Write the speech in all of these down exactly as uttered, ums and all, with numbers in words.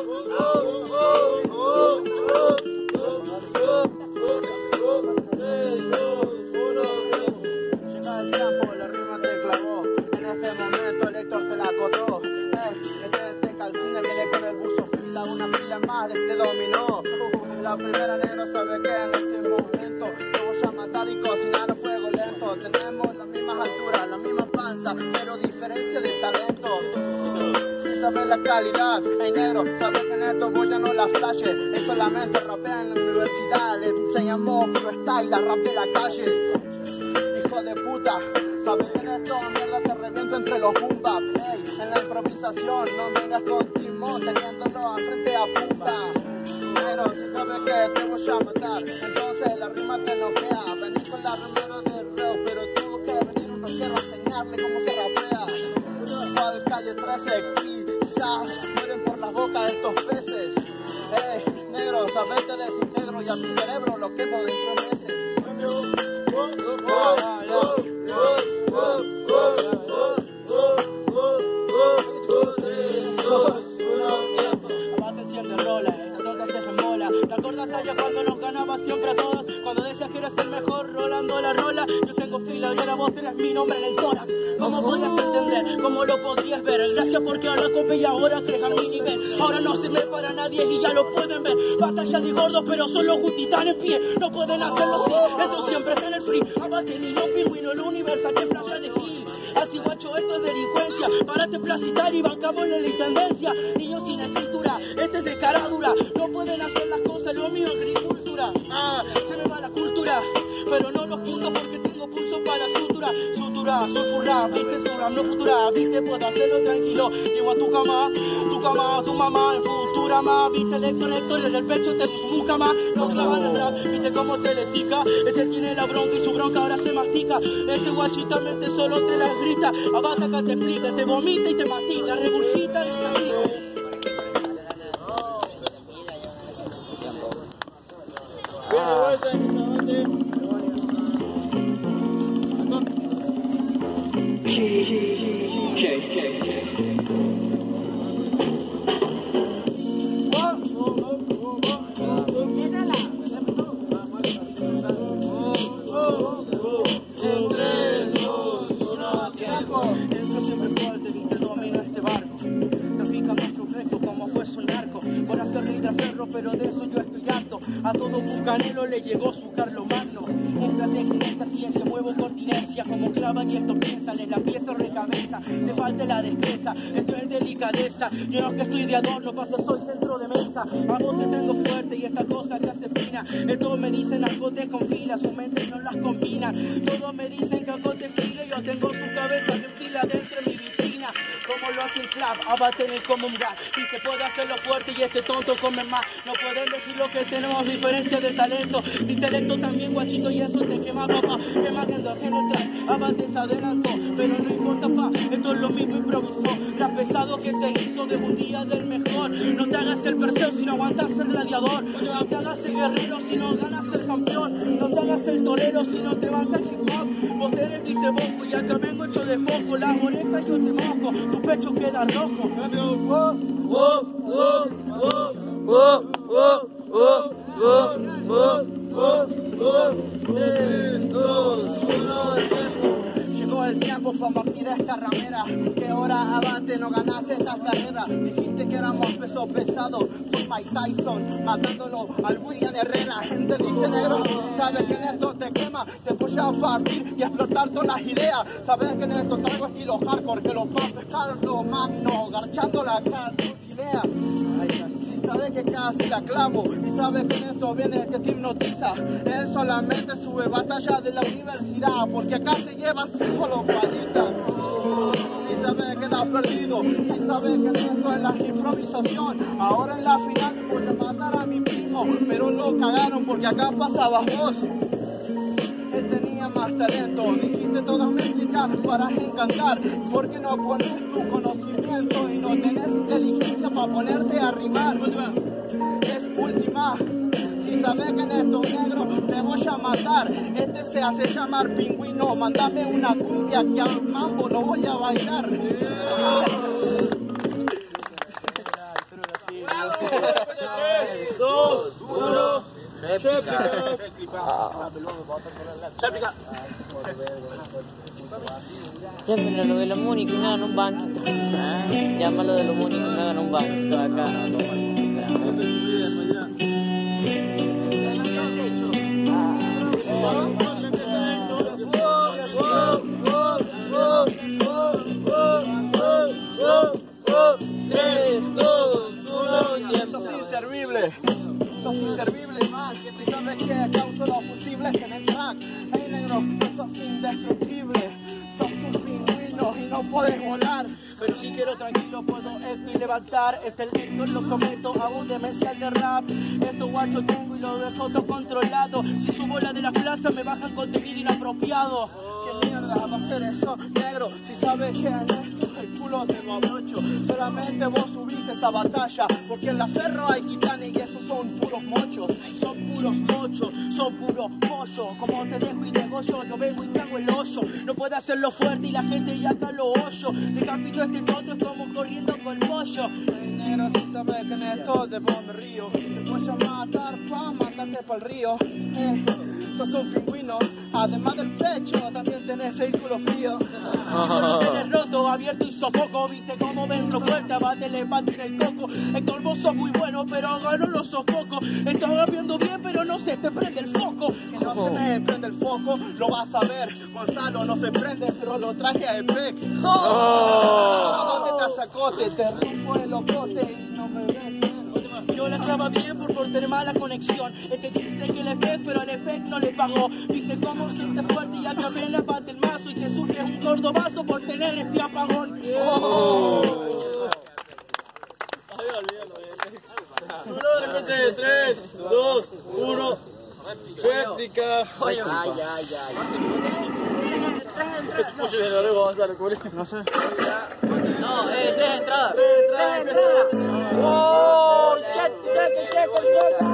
Llega el tiempo, la rima te clavó. En este momento el Héctor te la acotó. Hey, este, este calcine viene con el buzo fila, una fila más de este dominó. La primera negra sabe que en este momento te voy a matar y cocinar a fuego lento. Tenemos las mismas alturas, la misma panza, pero diferencia de talento. Sabes la calidad, hey negro, sabes que en esto vos ya no la flashes. Él solamente rapea en la universidad, le enseñamos puro style, la rap de la calle. Hijo de puta, sabes que en esto mierda te reviento entre los boom bap. Hey, en la improvisación no vengas con timón, teniéndolo a frente a punta. Pero si sabes que te voy a matar, entonces la rima te noquea. Venís con la rumora de reo, pero tuvo que venir uno quiero enseñarle cómo se rapea. Cual calle trece, quizás mueren por la boca de estos peces. Hey, negro, sabes te desintegro y a mi cerebro lo quemo dentro de meses. Abate siete rola, esta torta se remola. ¿Te acuerdas allá cuando nos ganaba siempre a todos? Cuando decías que eres el mejor rolando la rola. Yo tengo fila y ahora vos tenés mi nombre en el tórax. ¿Cómo podrías entender? ¿Cómo lo podrías ver? Gracias porque ahora copé y ahora crees a mi nivel. Ahora no sirve para nadie y ya lo pueden ver. Batalla de gordos pero son los gutitan en pie. No pueden hacerlo así, esto siempre está en el free. Abate niño pingüino, el universo que flasha de aquí. Así guacho, esto es delincuencia. Párate placitar y bancamos en la intendencia. Niños sin escritura, este es de cara dura. No pueden hacer las cosas, lo mío agricultura. Ah, se me va la cultura, pero no los puntos porque tengo pulso para sutura. Sutura, soy furra, viste, surra, no futura. Viste, puedo hacerlo tranquilo. Llego a tu cama, tu cama, tu mamá, futura más. Viste, el Héctor, Héctor, en el pecho te puso muca más. No clavan el rap, viste cómo te le tica. Este tiene la bronca y su bronca ahora se mastica. Este guachita mente solo te la grita. Abata acá te explica, te vomita y te mastica. Regurgita y te aplica. Pero de eso yo estoy harto. A todo bucanero le llegó su Carlos Magno. Estrategia en esta ciencia, muevo continencia. Como clavan y esto piensan, en la pieza o recabeza. Te falta la destreza, esto es delicadeza. Yo no es que estoy de adorno, pasa soy centro de mesa. A vos te tengo fuerte y esta cosa te hace fina. Todos me dicen algo te confila, su mente no las combina. Todos me dicen que algo te fila, yo tengo su cabeza en fila dentro de mi vitrina. Como lo hace el club, abate en el común rap. Y te puede hacerlo fuerte y este tonto come más. No pueden decir lo que tenemos, diferencia de talento. De intelecto también, guachito, y eso te quema, papá. Quema que ando en el track, abate se adelantó. Pero no importa, pa, esto es lo mismo, improvisó. Tan pesado que se hizo de un día del mejor. No te hagas el Perseo si no aguantas el gladiador. No te hagas el guerrero si no ganas el campeón. No te hagas el torero si no te banca el hip hop. Vos tenés viste boco y acá vengo hecho de poco. Las orejas yo te mojo, tu pecho queda rojo. Oh, oh, oh, oh, oh, oh, oh, oh, oh, oh, oh. tres, dos, uno, tiempo. Llegó el tiempo para partir esta ramera. Que hora avante no ganas esta carrera. Dijiste que éramos peso pesado. Soy Mike Tyson, matándolo al William Herrera. Gente dice negro, sabes que en esto te quema. Te voy a partir y explotar todas las ideas. Sabes que en esto traigo estilo hardcore. Que los va a pescar los magnos, garchando la cartuchilea. Sabes que casi la clavo y sabes que en esto viene que te hipnotiza. Él solamente sube batalla de la universidad porque acá se lleva cinco localizas. Y sabes que estás perdido y sabes que en esto es la improvisación. Ahora en la final voy a matar a mi primo, pero lo cagaron porque acá pasabas vos. Él tenía más talento, dijiste todas mentiras para encantar. ¿Por qué no pones tu conocimiento y no tenés inteligencia para ponerte a rimar? Es última, si sabes que en esto negro te voy a matar. Este se hace llamar pingüino, mándame una cumbia que al mambo lo voy a bailar. tres, dos, uno. Réplica. Réplica. Llámalo lo de los Mónicos y me hagan un banquito. Llámalo de los Mónicos y me hagan un banquito acá. tres, dos, uno, tiempo. Sos inservible. Sos inservible, man. Que tú sabes que causo los fusibles en el track. Hey, negro, sos indestructible. Sos un pingüino y no puedes volar. Pero si quiero tranquilo puedo esto y levantar. Este lento lo someto a un demencial de rap. Esto guacho tengo y lo dejo todo controlado. Si subo la de la plaza me bajan contenido inapropiado. ¿Qué mierda va a ser eso, negro? Si sabes que en esto el culo te lo abrocho. Solamente vos subís esa batalla. Porque en la ferro hay titanes y esos son puros mochos. Son puros mochos, son puros pollos. Como te dejo y negollo, yo vengo y te hago el hoyo. No puede hacerlo fuerte y la gente ya está lo hoyo. Decapito este tonto es como corriendo con pollo. Hey, negro, si sabes que en esto te pongo me río. Te voy a matar pa' matarte pa'l río. Eh, sos un pingüino, además del pecho también tenés el culo frío. Solo tenés roto, abierto y sofoco. Viste cómo entro fuerte, abátele patina el coco. El colmo sos muy bueno, pero gano lo sofoco. Estás rapeando bien, pero no se te prende el foco. Que no se me prende el foco, lo vas a ver. Gonzalo no se prende, pero lo traje a Epec. Te sacote, te rompo el ocote y no me ves. Yo la traba bien por, por tener mala conexión. Este dice que le peg, pero al Epec no le pagó. Viste cómo siente fuerte y acá ven la pata el mazo. Y te surge un gordo vaso por tener este apagón. Oh. Uno, de repente, tres, dos, uno. Réplica. Ay, ay, ay. No sé. No, eh, tres entradas. Tres entradas. ¡Oh! ¡Check, check, check, check!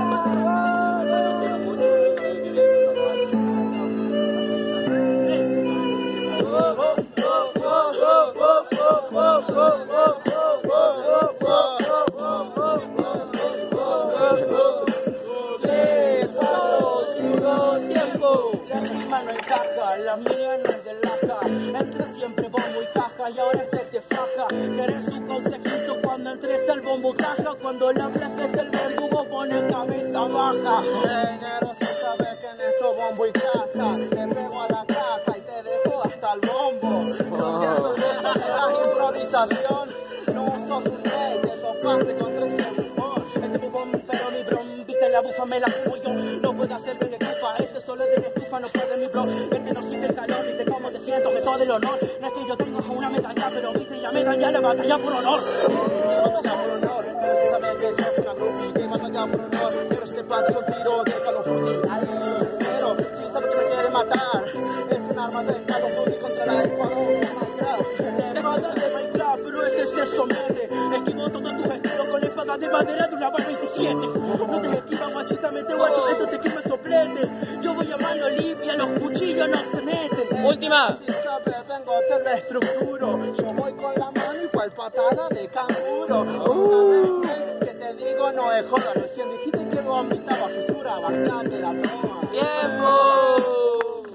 No encaja, la mía no es de laja. Entre siempre bombo y caja y ahora este te faja. Querés un consejito cuando entres al bombo caja. Cuando la plaza es del verdugo pone cabeza baja. Hey, negro, si sabes que en esto bombo y caja. Te pego a la caja y te dejo hasta el bombo. Lo siento, negro, que la improvisación. No sos un rey, te topaste con tres sermón. Este bufón, pero mi bron, viste la bufa, me la fumo yo. No puedo hacer lo que estufa, este solo es de la estufa, no puede mi bro. Este no siente el calor, viste cómo te siento, me todo el honor. No es que yo tengo una medalla, pero viste ya me daña la batalla por honor. Que batalla por honor, pero si sabes que sos una groupie. Que batalla por honor, pero este pato es un tiro de Call of Duty. Pero si sabes que me quiere matar, es un arma de Call of Duty contra la Ecuador de Minecraft. De espada de Minecraft, pero este se somete. Esquivo todos tus estilos con la espada de madera de una bala veintisiete. No te esquivas, guachita, mete guacho, esto te quema el soplete. Yo voy a mano limpia, los cuchillos no se meten. Última. Si sabes, vengo, te lo estructuro. Yo voy con la mano y cual patada de canguro. Uh. Que te digo, no es joda. Recién dijiste que vomitaba fisura, bastante la toma. ¡Tiempo!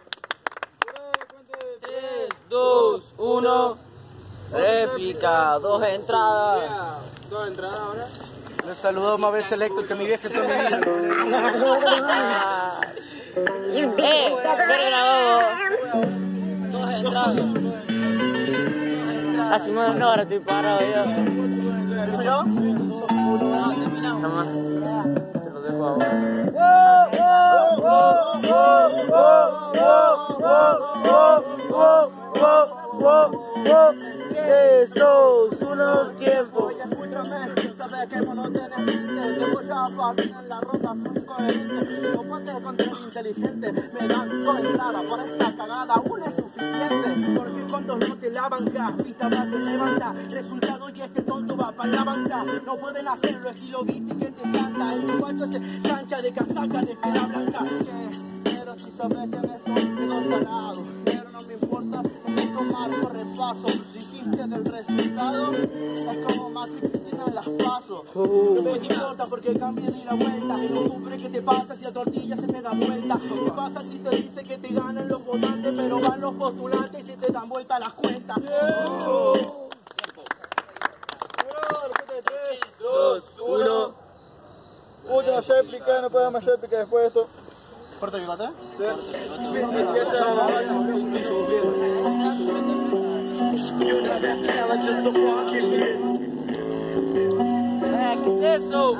tres, dos, uno. Réplica, dos entradas. Dos entradas ahora. Le saludó más veces Selecto que mi vieja toda mi vida. ¡Eh! ¡Pero grabado! Dos entradas. Hace más de una hora estoy parado yo. ¿Eso yo? No, terminamos. Nomás. Te lo dejo ahora. tres, dos, uno, tiempo. Oye, escúchame, sabes que vos no tenés mente. Te voy a partir en la ronda, soy incoherente. No puedes contra el inteligente. Me dan dos entradas por esta cagada, una es suficiente. Porque cuando no te la banca, pista va te levanta. Resultado y este tonto va para la banca. No pueden hacerlo, estilo Viti que te santa. El guacho se chancha de casaca de tela blanca. Pero si sabes que en esto te lo ganado. Pero no me importa, en esto marco repaso. dependiste del resultado, es como Macri Cristina en las pasos. No me importa porque cambie de la vuelta. En octubre, ¿qué te pasa si a tortilla se te da vuelta? ¿Qué pasa si te dice que te ganan los votantes, pero van los postulantes y se te dan vuelta las cuentas? Oh. tres, dos, uno. Última réplica, no puedo más réplica después de esto. ¿Corta bigote? Sí. Empieza. Estoy sufriendo. Eh, ¿qué es eso?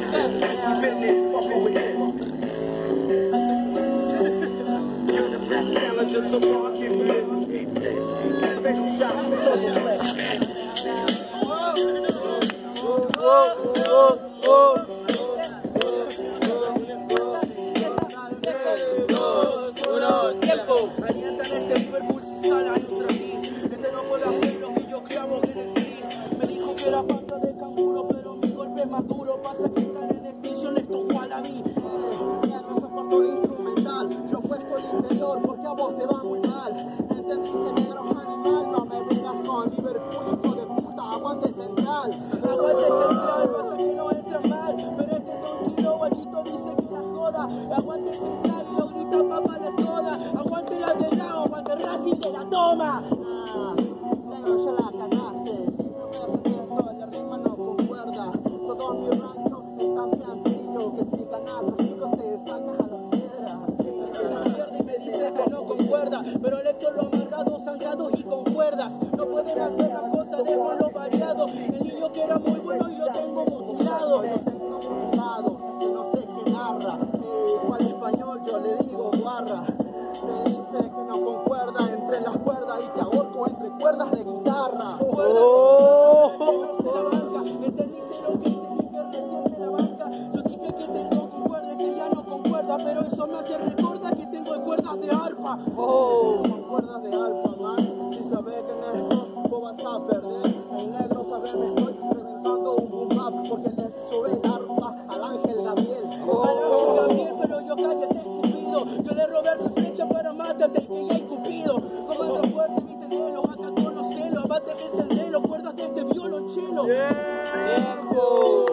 Alientan este Liverpool si sale a nuestra aquí. Este no puede hacer lo que yo clavo en el free. Me dijo que era pata de canguro, pero mi golpe es más duro. Pasa que están en el piso, les tocó a la mí. Negro, eso fue todo instrumental. Yo puesto el interior porque a vos te va muy mal. Entendí que negro es animal. No me vengas con Liverpool, hijo de puta. Aguante central. Aguante central, pasa que no entra mal. Pero este tranquilo guachito dice que la joda. Aguante central y lo grita papá la toda. Aguante la de Grau, aguante Racing de la toma. Ah, negro ya la cagaste. Si no me aprieto, la rima no concuerda. Todos mis ranchos están bien pillo. Que si ganas los chicos te sacas a las piedras. Y me dice que no concuerda. Pero electo lo amarrado, sangrados y con cuerdas. No pueden hacer las cosas de lo variado. El niño que era muy bueno y lo tengo mutilado. Lo tengo mutilado, que no sé qué narra. Eh, ¿Cuál español? Yo le digo guarra. Me dice que no concuerda entre las cuerdas y te ahorco entre cuerdas de guitarra. Oh. No se la banca, entendiste lo que te dije recién de la banca. Yo dije que tengo que cuerda, que ya no concuerda, pero eso me hace recordar que tengo cuerdas de arpa. Oh, con cuerdas de arpa, man. Si sabes que en esto vos vas a perder. El negro sabe me estoy reventando un boom bap porque le sube el arpa al Ángel Gabriel. Oh. Al Ángel Gabriel, pero yo cállate estúpido. Yo le robé tu flecha para matarte y que ya hay cupido. Como otro fuerte, viste de lo, acá conocelo. Abate este de los cuerdas de este violonchelo. Tiempo.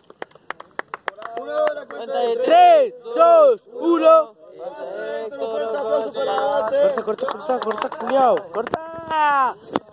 Cuenta de tres, dos, uno. Corta, corta, corta, corta, culiao. Corta.